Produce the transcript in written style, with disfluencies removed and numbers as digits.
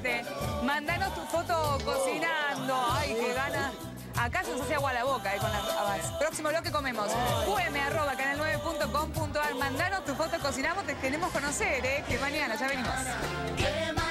Totalmente. Mandanos tu foto cocinando. Ay, qué gana. Acá se nos hace agua a la boca con las habas. Próximo bloque comemos. qm@canal9.com.ar. Mandanos tu foto cocinamos, te queremos conocer, que mañana ya venimos.